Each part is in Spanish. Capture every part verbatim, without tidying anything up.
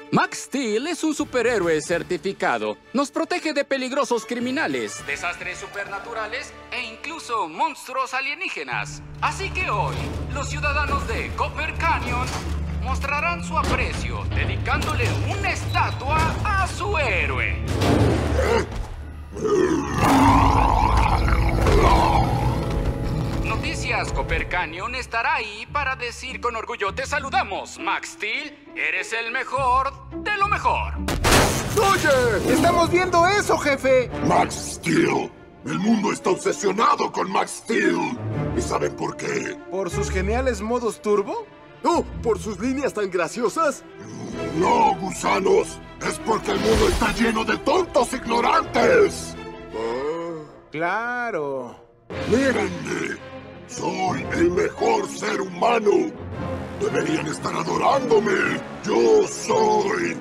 Max Steel es un superhéroe certificado. Nos protege de peligrosos criminales, desastres supernaturales e incluso monstruos alienígenas. Así que hoy, los ciudadanos de Copper Canyon mostrarán su aprecio dedicándole una estatua a su héroe. Noticias Copper Canyon estará ahí para decir con orgullo: te saludamos, Max Steel. Eres el mejor de lo mejor. ¡Oye! ¡Estamos viendo eso, jefe! Max Steel. El mundo está obsesionado con Max Steel. ¿Y saben por qué? ¿Por sus geniales modos turbo? ¡Oh! ¿Por sus líneas tan graciosas? No, gusanos. Es porque el mundo está lleno de tontos ignorantes. Oh. ¡Claro! Mírenme. Soy el mejor ser humano. Deberían estar adorándome. Yo soy...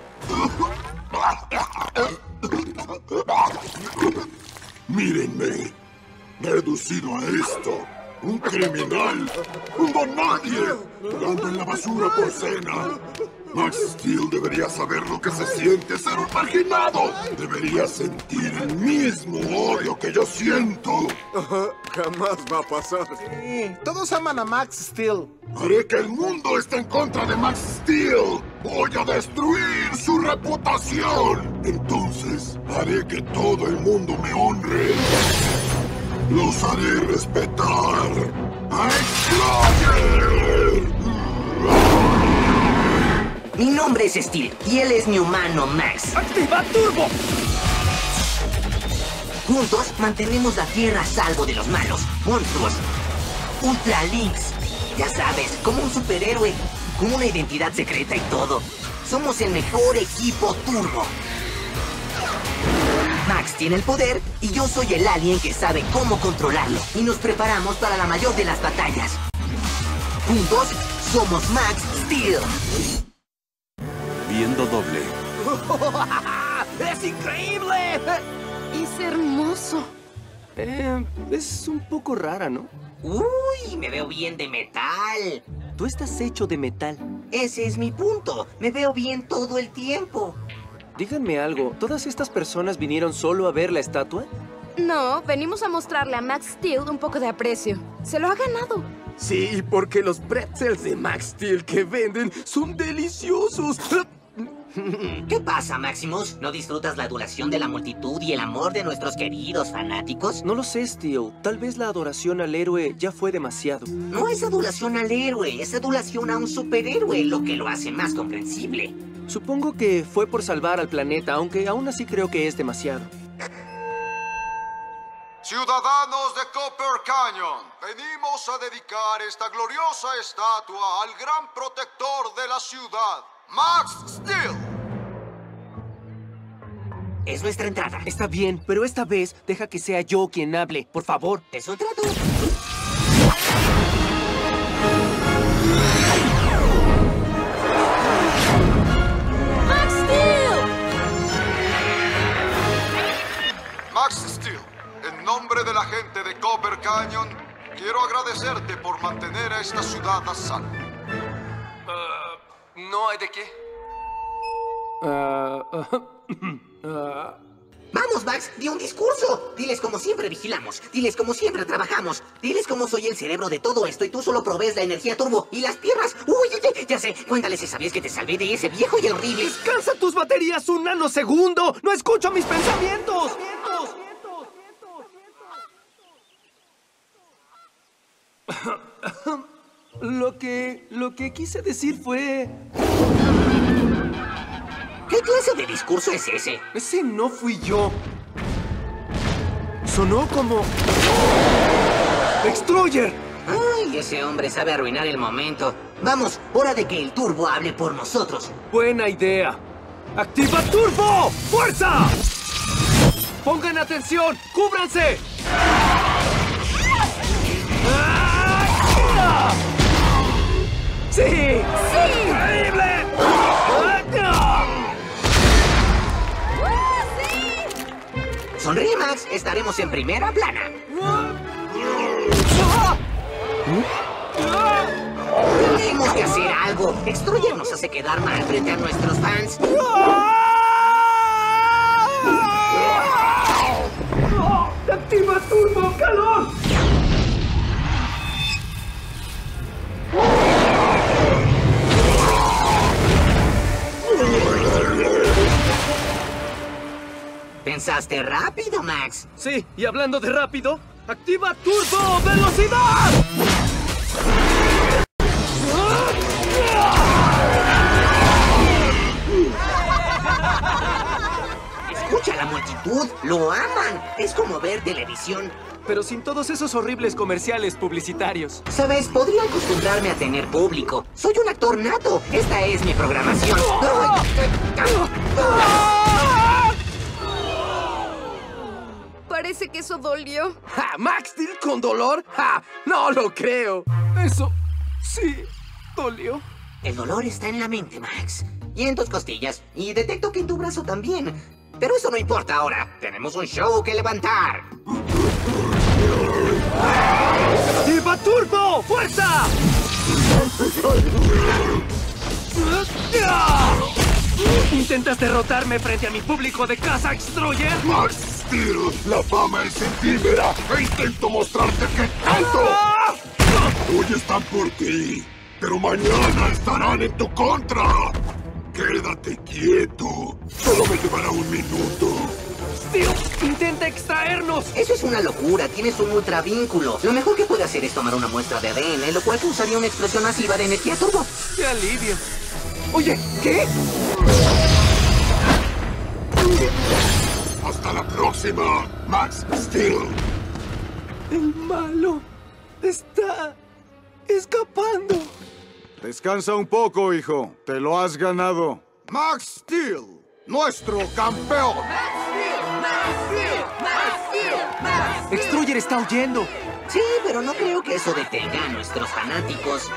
Mírenme. Reducido a esto. Un criminal. Un don nadie. Tirando en la basura por cena. Max Steel debería saber lo que se siente ser un marginado. Debería sentir el mismo odio que yo siento. Ajá, jamás va a pasar. Sí, todos aman a Max Steel. Haré que el mundo esté en contra de Max Steel. Voy a destruir su reputación. Entonces, haré que todo el mundo me honre. Los haré respetar. ¡Exployer! Mi nombre es Steel y él es mi humano Max. ¡Activa Turbo! Juntos mantenemos la Tierra a salvo de los malos monstruos. Ultra Lynx. Ya sabes, como un superhéroe, con una identidad secreta y todo. Somos el mejor equipo turbo. Max tiene el poder y yo soy el alien que sabe cómo controlarlo. Y nos preparamos para la mayor de las batallas. Juntos somos Max Steel. Viendo doble. ¡Es increíble! Es hermoso. Eh, es un poco rara, ¿no? Uy, me veo bien de metal. Tú estás hecho de metal. Ese es mi punto. Me veo bien todo el tiempo. Díganme algo, ¿todas estas personas vinieron solo a ver la estatua? No, venimos a mostrarle a Max Steel un poco de aprecio. Se lo ha ganado. Sí, porque los pretzels de Max Steel que venden son deliciosos. ¿Qué pasa, Maximus? ¿No disfrutas la adulación de la multitud y el amor de nuestros queridos fanáticos? No lo sé, Steel. Tal vez la adoración al héroe ya fue demasiado. No es adulación al héroe, es adulación a un superhéroe, lo que lo hace más comprensible. Supongo que fue por salvar al planeta, aunque aún así creo que es demasiado. Ciudadanos de Copper Canyon, venimos a dedicar esta gloriosa estatua al gran protector de la ciudad, Max Steel. Es nuestra entrada. Está bien, pero esta vez deja que sea yo quien hable, por favor. ¿Es un trato? ¡Max Steel! Max Steel, en nombre de la gente de Copper Canyon, quiero agradecerte por mantener a esta ciudad a salvo. Uh, ¿No hay de qué? Uh, uh, uh. Vamos, Max, di un discurso. Diles como siempre vigilamos. Diles como siempre trabajamos. Diles cómo soy el cerebro de todo esto y tú solo provees la energía turbo y las piernas. Uy, ya, ya sé. Cuéntales esa vez que te salvé de ese viejo y horrible. ¡Descansa tus baterías un nanosegundo! ¡No escucho mis pensamientos! Lo que... lo que quise decir fue... ¿Qué clase de discurso es ese? Ese no fui yo. Sonó como... ¡Exployer! Ay, ese hombre sabe arruinar el momento. Vamos, hora de que el turbo hable por nosotros. Buena idea. ¡Activa turbo! ¡Fuerza! ¡Pongan atención! ¡Cúbranse! ¡Sí! ¡Sí! ¡Increíble! Sonríe, Max. Estaremos en primera plana. Tenemos que hacer algo. Turbo. Extruyer nos hace quedar mal frente a nuestros fans. ¡Activa Turbo, calor! Pensaste rápido, Max. Sí, y hablando de rápido, ¡activa Turbo Velocidad! Escucha a la multitud, lo aman. Es como ver televisión. Pero sin todos esos horribles comerciales publicitarios. Sabes, podría acostumbrarme a tener público. Soy un actor nato. Esta es mi programación. Parece que eso dolió. ¡Ja! ¿Max Steel con dolor? ¡Ja! ¡No lo creo! Eso sí dolió. El dolor está en la mente, Max. Y en tus costillas. Y detecto que en tu brazo también. Pero eso no importa ahora. Tenemos un show que levantar. ¡Activa Turbo! ¡Fuerza! ¿Intentas derrotarme frente a mi público de casa, Extruyer? Max Steel, la fama es efímera e intento mostrarte que tanto. Hoy están por ti, pero mañana estarán en tu contra. Quédate quieto. Solo me llevará un minuto. Steel, intenta extraernos. Eso es una locura. Tienes un ultravínculo. Lo mejor que puede hacer es tomar una muestra de A D N, lo cual causaría una explosión masiva de energía turbo. ¡Qué alivio! Oye, ¿qué? Hasta la próxima, Max Steel. El malo está escapando. Descansa un poco, hijo. Te lo has ganado. Max Steel, nuestro campeón. Extruyer está huyendo. Sí, pero no creo que eso detenga a nuestros fanáticos.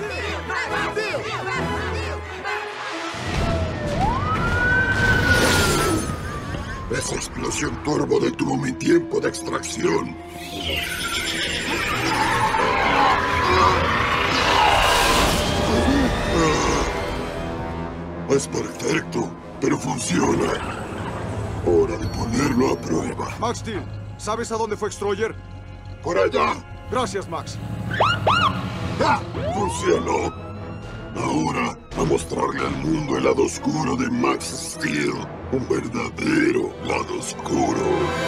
Esa explosión turbo detuvo mi tiempo de extracción. Es perfecto, pero funciona. Hora de ponerlo a prueba. Max Steel, ¿sabes a dónde fue Extruyer? ¡Por allá! Gracias, Max. ¡Ah! ¡Funcionó! Ahora, a mostrarle al mundo el lado oscuro de Max Steel. Un verdadero lado oscuro.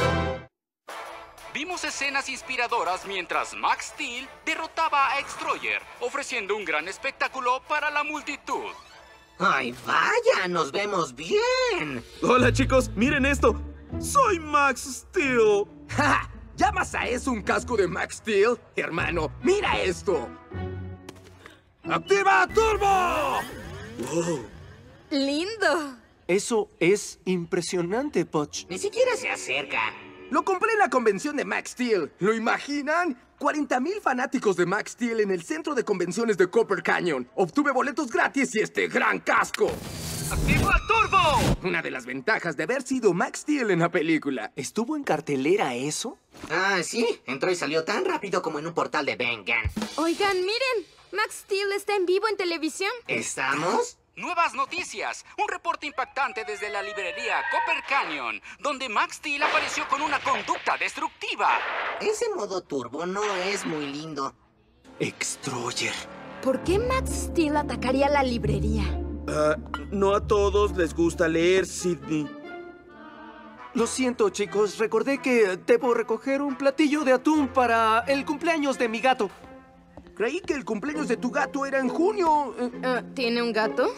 Vimos escenas inspiradoras mientras Max Steel derrotaba a Extruyer, ofreciendo un gran espectáculo para la multitud. ¡Ay, vaya! ¡Nos vemos bien! Hola, chicos, miren esto. Soy Max Steel. ¡Ja! ¿Llamas a eso un casco de Max Steel? Hermano, mira esto. ¡Activa Turbo! ¡Wow! Lindo. Eso es impresionante, Poch. Ni siquiera se acerca. Lo compré en la convención de Max Steel. ¿Lo imaginan? cuarenta mil fanáticos de Max Steel en el centro de convenciones de Copper Canyon. Obtuve boletos gratis y este gran casco. ¡Activa Turbo! Una de las ventajas de haber sido Max Steel en la película. ¿Estuvo en cartelera eso? Ah, sí. Entró y salió tan rápido como en un portal de Ben Gunn. Oigan, miren. Max Steel está en vivo en televisión. ¿Estamos? Nuevas noticias. Un reporte impactante desde la librería Copper Canyon, donde Max Steel apareció con una conducta destructiva. Ese modo turbo no es muy lindo. Extruyer. ¿Por qué Max Steel atacaría la librería? Uh, no a todos les gusta leer, Sidney. Lo siento, chicos. Recordé que debo recoger un platillo de atún para el cumpleaños de mi gato. Creí que el cumpleaños de tu gato era en junio. Uh, ¿Tiene un gato?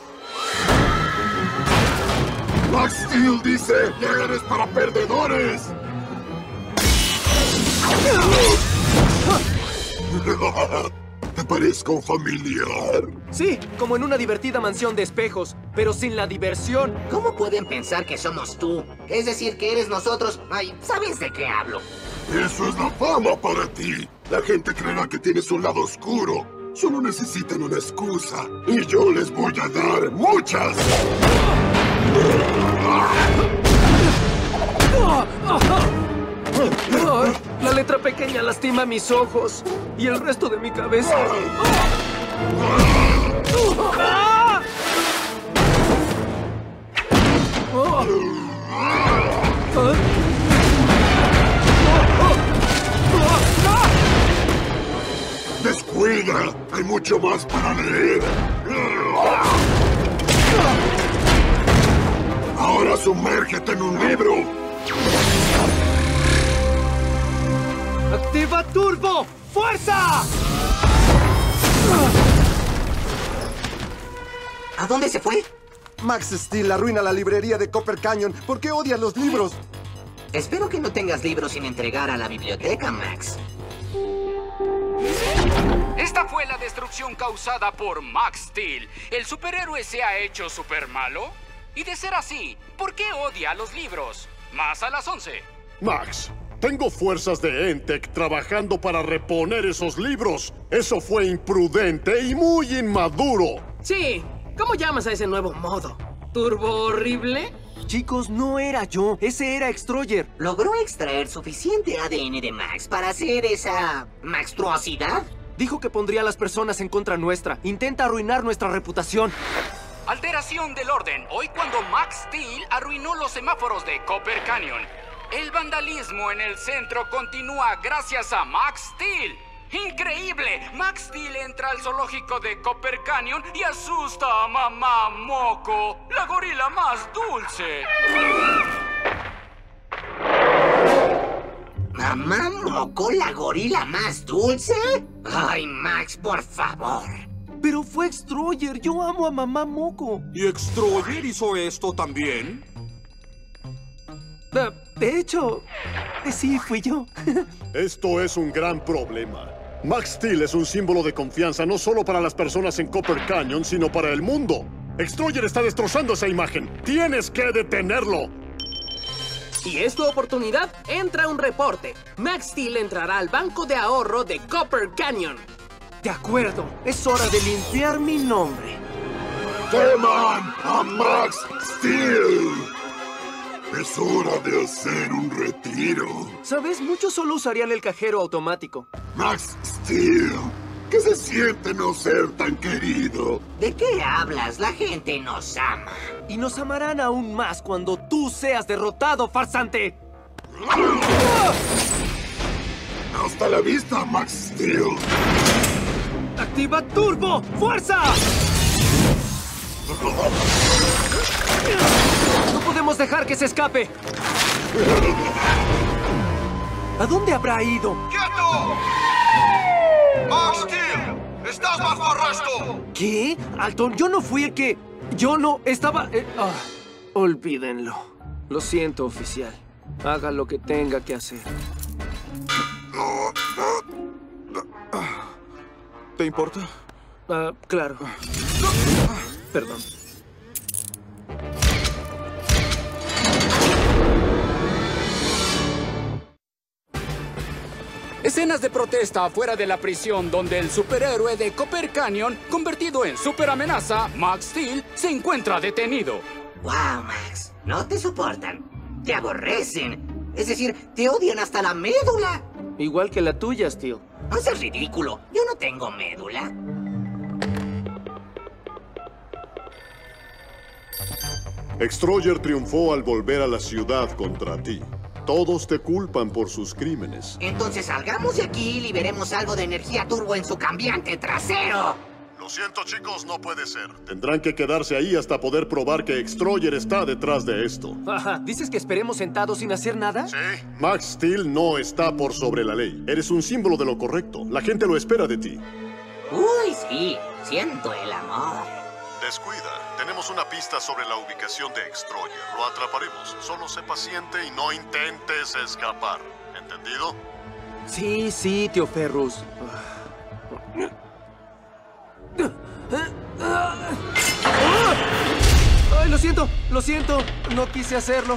Max Steel dice que eres para perdedores. ¿Te parezco familiar? Sí, como en una divertida mansión de espejos, pero sin la diversión. ¿Cómo pueden pensar que somos tú? Es decir, que eres nosotros. Ay, ¿sabes de qué hablo? Eso es la fama para ti. La gente creerá que tienes un lado oscuro. Solo necesitan una excusa. Y yo les voy a dar muchas. Ay, la letra pequeña lastima mis ojos y el resto de mi cabeza. mucho más para leer. Ahora sumérgete en un libro. ¡Activa Turbo! ¡Fuerza! ¿A dónde se fue? Max Steel arruina la librería de Copper Canyon. ¿Por qué odias los libros? Espero que no tengas libros sin entregar a la biblioteca, Max. Esta fue la destrucción causada por Max Steel. ¿El superhéroe se ha hecho super malo? Y de ser así, ¿por qué odia los libros? Más a las once. Max, tengo fuerzas de Entec trabajando para reponer esos libros. Eso fue imprudente y muy inmaduro. Sí, ¿cómo llamas a ese nuevo modo? ¿Turbo horrible? Chicos, no era yo. Ese era Extroyer. ¿Logró extraer suficiente A D N de Max para hacer esa... maxtuosidad? Dijo que pondría a las personas en contra nuestra. Intenta arruinar nuestra reputación. Alteración del orden. Hoy cuando Max Steel arruinó los semáforos de Copper Canyon. El vandalismo en el centro continúa gracias a Max Steel. ¡Increíble! Max Steel entra al zoológico de Copper Canyon y asusta a Mamá Moco, la gorila más dulce. ¿Mamá Moco, la gorila más dulce? Ay, Max, por favor. Pero fue Extroyer. Yo amo a Mamá Moco. ¿Y Extroyer hizo esto también? Uh, de hecho, sí, fui yo. Esto es un gran problema. Max Steel es un símbolo de confianza no solo para las personas en Copper Canyon, sino para el mundo. Extroyer está destrozando esa imagen. ¡Tienes que detenerlo! Y es tu oportunidad. Entra un reporte. Max Steel entrará al banco de ahorro de Copper Canyon. De acuerdo. Es hora de limpiar mi nombre. ¡Teman a Max Steel! Es hora de hacer un retiro. ¿Sabes? Muchos solo usarían el cajero automático. Max Steel, ¿qué se siente no ser tan querido? ¿De qué hablas? La gente nos ama. Y nos amarán aún más cuando tú seas derrotado, farsante. Hasta la vista, Max Steel. ¡Activa Turbo! ¡Fuerza! ¡No podemos dejar que se escape! ¿A dónde habrá ido? ¡Quieto! ¡Max Steel! ¡Estás bajo arresto! ¿Qué? Alton, yo no fui el que... Yo no estaba... Eh, ah, olvídenlo. Lo siento, oficial. Haga lo que tenga que hacer. ¿Te importa? Ah, claro. Perdón. Escenas de protesta afuera de la prisión donde el superhéroe de Copper Canyon, convertido en superamenaza, Max Steel, se encuentra detenido. Wow, Max. No te soportan. Te aborrecen. Es decir, te odian hasta la médula. Igual que la tuya, Steel. No seas ridículo. Yo no tengo médula. Extroyer triunfó al volver a la ciudad contra ti. Todos te culpan por sus crímenes. Entonces salgamos de aquí y liberemos algo de energía turbo en su cambiante trasero. Lo siento, chicos, no puede ser. Tendrán que quedarse ahí hasta poder probar que Extroyer está detrás de esto. Ajá, ¿dices que esperemos sentados sin hacer nada? Sí. Max Steel no está por sobre la ley. Eres un símbolo de lo correcto. La gente lo espera de ti. Uy, sí. Siento el amor. Descuida. Tenemos una pista sobre la ubicación de Extroyer. Lo atraparemos. Solo sé paciente y no intentes escapar. ¿Entendido? Sí, sí, tío Ferrus. ¡Ay, lo siento! ¡Lo siento! No quise hacerlo.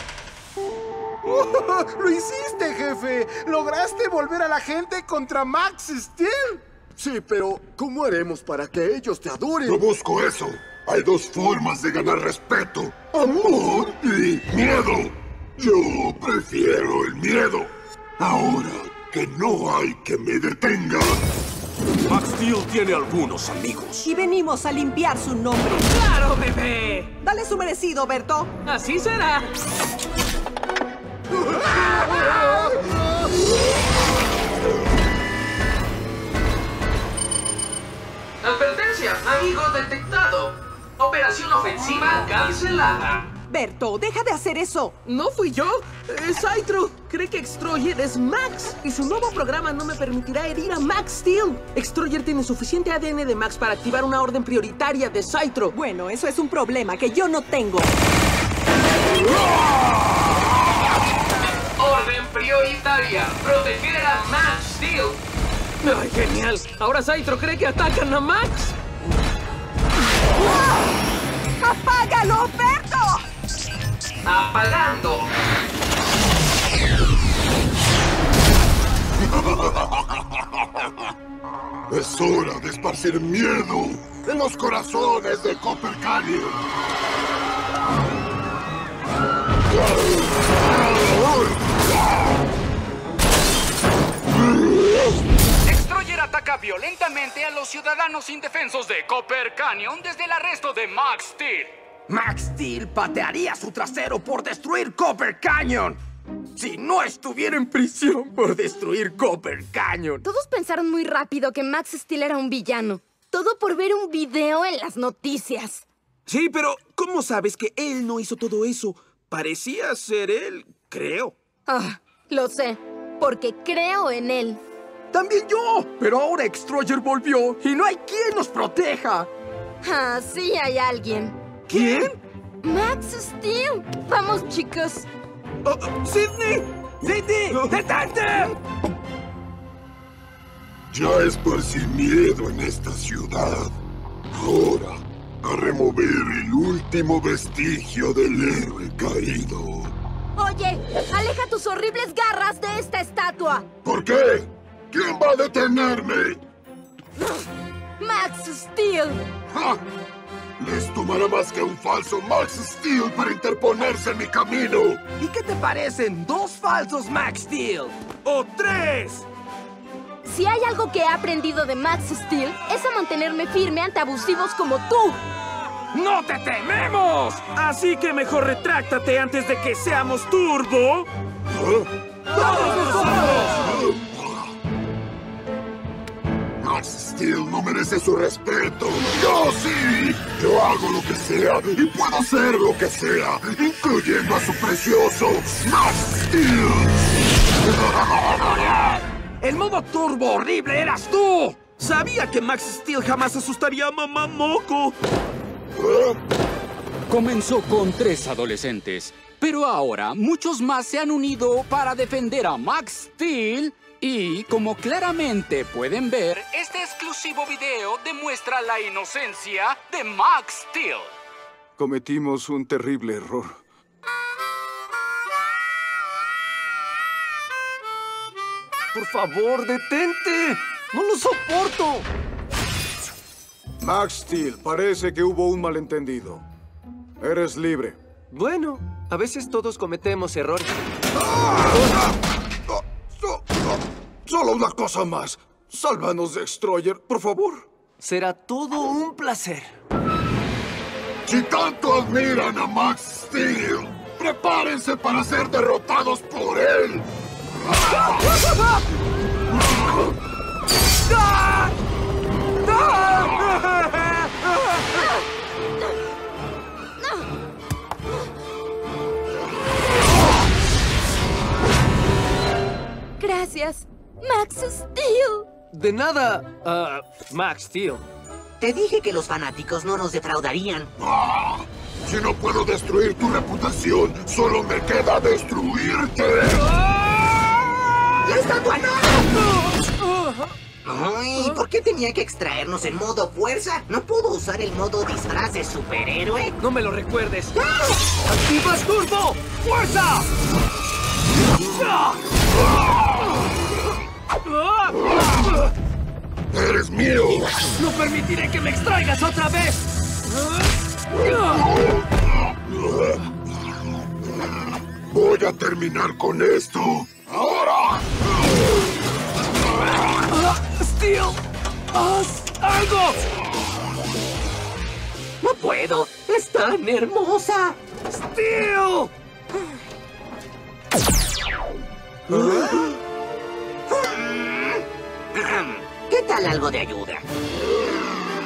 ¡Lo hiciste, jefe! ¡Lograste volver a la gente contra Max Steel! Sí, pero ¿cómo haremos para que ellos te adoren? No busco eso. Hay dos formas de ganar respeto. Amor y miedo. Yo prefiero el miedo. Ahora que no hay que me detenga. Max Steel tiene algunos amigos. Y venimos a limpiar su nombre. ¡Claro, bebé! Dale su merecido, Berto. Así será. Advertencia, amigos detectado. Operación ofensiva cancelada. Berto, deja de hacer eso. No fui yo. Es Cytro. Cree que Extroyer es Max. Y su nuevo programa no me permitirá herir a Max Steel. Extroyer tiene suficiente A D N de Max para activar una orden prioritaria de Cytro. Bueno, eso es un problema que yo no tengo. Orden prioritaria. Proteger a Max Steel. ¡Ay, genial! Ahora Cytro cree que atacan a Max. ¡Apágalo, Berto! ¡Apagando! Es hora de esparcir miedo en los corazones de Copper Canyon. Extroyer ataca violentamente a los ciudadanos indefensos de Copper Canyon desde el arresto de Max Steel. Max Steel patearía su trasero por destruir Copper Canyon. Si no estuviera en prisión por destruir Copper Canyon. Todos pensaron muy rápido que Max Steel era un villano. Todo por ver un video en las noticias. Sí, pero ¿cómo sabes que él no hizo todo eso? Parecía ser él, creo. Ah, lo sé, porque creo en él. También yo, pero ahora Extroyer volvió y no hay quien nos proteja. Ah, sí hay alguien. ¿Quién? Max Steel. Vamos, chicos. Oh, ¡Sidney! ¡Sidney! ¡Detente! Ya esparcí miedo en esta ciudad. Ahora, a remover el último vestigio del héroe caído. Oye, aleja tus horribles garras de esta estatua. ¿Por qué? ¿Quién va a detenerme? Max Steel. ¡Ja! Les tomará más que un falso Max Steel para interponerse en mi camino. ¿Y qué te parecen dos falsos Max Steel? ¡O tres! Si hay algo que he aprendido de Max Steel, es a mantenerme firme ante abusivos como tú. ¡No te tememos! Así que mejor retráctate antes de que seamos turbo. ¡Todos nosotros! Max Steel no merece su respeto. ¡Yo sí! Yo hago lo que sea y puedo hacer lo que sea, incluyendo a su precioso Max Steel. ¡El modo turbo horrible eras tú! Sabía que Max Steel jamás asustaría a Mamá Moco. Comenzó con tres adolescentes, pero ahora muchos más se han unido para defender a Max Steel. Y, como claramente pueden ver, este exclusivo video demuestra la inocencia de Max Steel. Cometimos un terrible error. Por favor, detente. No lo soporto. Max Steel, parece que hubo un malentendido. Eres libre. Bueno, a veces todos cometemos errores. Solo una cosa más. Sálvanos de Extroyer, por favor. Será todo un placer. Si tanto admiran a Max Steel, prepárense para ser derrotados por él. Gracias, Max Steel. De nada, uh, Max Steel. Te dije que los fanáticos no nos defraudarían. Ah, si no puedo destruir tu reputación, solo me queda destruirte. ¡La estatua no! Ay, ¿por qué tenía que extraernos en modo fuerza? ¿No puedo usar el modo disfraz de superhéroe? No me lo recuerdes. ¡Activas turbo! ¡Fuerza! ¡Eres mío! ¡No permitiré que me extraigas otra vez! Voy a terminar con esto. ¡Ahora! ¡Steel! ¡Haz algo! No puedo. Es tan hermosa. ¡Steel! ¿Qué tal algo de ayuda?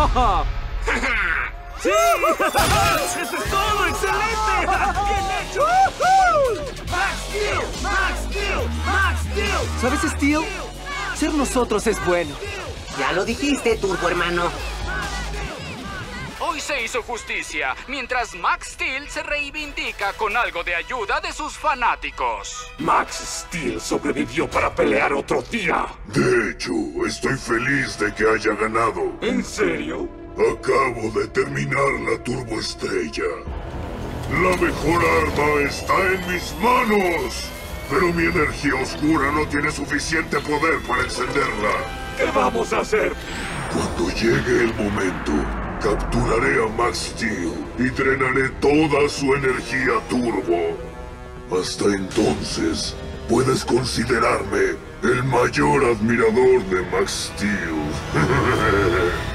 ¡Oh! ¡Sí! ¡Eso es todo! ¡Excelente! ¡Bien hecho! ¡Max Steel! ¡Max Steel! ¡Max Steel! ¿Sabes, Steel? Ser nosotros es bueno. Ya lo dijiste, Turbo hermano. Hoy se hizo justicia, mientras Max Steel se reivindica con algo de ayuda de sus fanáticos. Max Steel sobrevivió para pelear otro día. De hecho, estoy feliz de que haya ganado. ¿En serio? Acabo de terminar la turboestrella. La mejor arma está en mis manos. Pero mi energía oscura no tiene suficiente poder para encenderla. ¿Qué vamos a hacer? Cuando llegue el momento, capturaré a Max Steel y drenaré toda su energía turbo. Hasta entonces, puedes considerarme el mayor admirador de Max Steel.